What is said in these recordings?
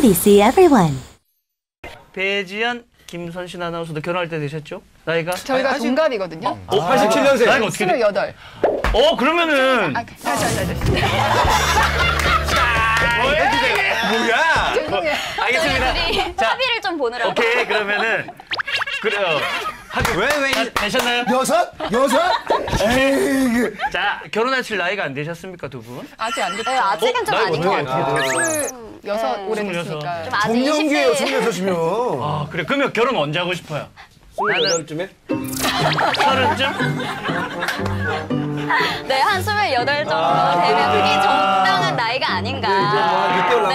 NBC Everyone. 배지연, 김선신 아나운서도 결혼할 때 되셨죠? 나이가? 저희가 동갑이거든요. 87년생. 나이가 어떻게 돼? 28. 그러면은 다시. 뭐야? 죄송해요. 알겠습니다. 자, 합의를 좀 보느라고. 오케이, 그러면은 그래요. 왜 되셨나요? 여섯? 에이. 자, 결혼하실 나이가 안 되셨습니까, 두 분? 아직 안 됐죠. 네, 아직은 좀 나이가 아닌 것 어떻게 같아요. 26 오래됐으니까. 좀 아직 정년기예요, 20대. 26이면. 아, 그래. 그러면 결혼 언제 하고 싶어요? 28쯤에? 30쯤? 네, 한 28 정도 되면 그게 적당한 나이가 아닌가. 뭐 6개월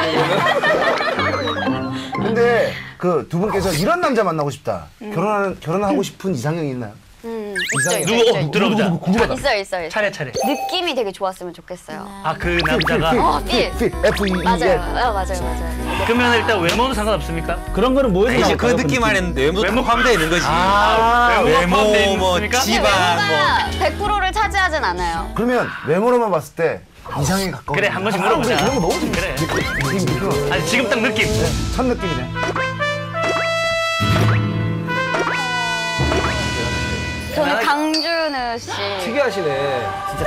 남았네요. 근데 그 두 분께서 이런 남자 만나고 싶다. 결혼하고 싶은 이상형이 있나요? 누구? 들어보자. 궁금하다. 있어요. 차례. 느낌이 되게 좋았으면 좋겠어요. 아, 그 남자가? 필. F-E-E. 맞아요. 맞아요. 그러면 일단 외모는 상관없습니까? 그런 거는 뭐에서 이제 나올까요? 그 느낌 안 했는데 외모 포함되어 있는 거지. 외모 외모, 뭐 근데 지방, 뭐. 외모가 100%를 차지하진 않아요. 그러면 외모로만 봤을 때 이상형이 가까워. 그래, 한 번씩 물어보자. 이런 거 너무 재밌어. 그래. 느낌. 아니, 지금 딱 느낌. 첫 느낌이네. 저는 강준우 씨. 특이하시네.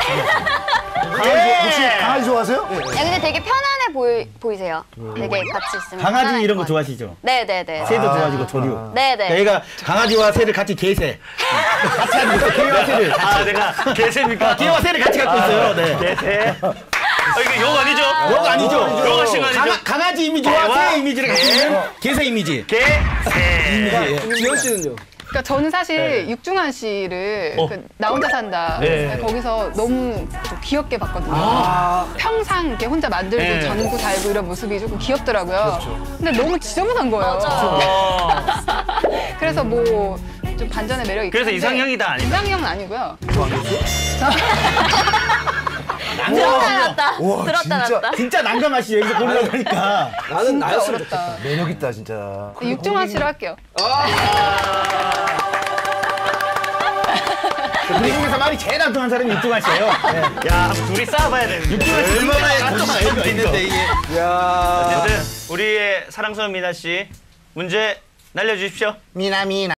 혹시 강아지 좋아하세요? 야, 근데 되게 편안해 보이세요. 되게 같이 있으면. 강아지 편안할 이런 거 것 같아요. 좋아하시죠? 네네네. 새도 좋아하시고 조류. 네네. 얘가 강아지와 새를 같이 개새. 같이 하는 거죠. 개와 새를. 아, 내가 개새입니까? 개와 새를 같이 갖고 있어요. 네. 개새. 이거 욕 아니죠? 욕 아니죠? 욕 하신 거 아니죠? 강아지 이미지와 새 이미지를 같이 있는 개새 이미지. 개새. 지현 씨는요? 그러니까 저는 사실 육중한 씨를 그 나 혼자 산다. 네. 거기서 너무 좀 귀엽게 봤거든요. 평상 이렇게 혼자 만들고 네. 전구 달고 이런 모습이 조금 귀엽더라고요. 근데 너무 지저분한 거예요. 그래서 뭐 좀 반전의 매력이 있고. 그래서 이상형이다 아니다? 이상형은 아니고요. 들었다 우와, 놨다. 진짜. 들었다 놨다. 진짜 난감하시죠. 여기서 고르려고 하니까. 나는 진짜 나였으면 어렵다. 매력 있다, 진짜. 육중한 씨로 할게요. 미국에서 말이 제일 난통한 사람이 육중한 씨예요. 네. 야, 둘이 싸워봐야 되는데. 육중한 씨 얼마나 고집이 있는데 이게. 야. 어쨌든 우리의 사랑스러운 미나 씨 문제 날려주십시오. 미나.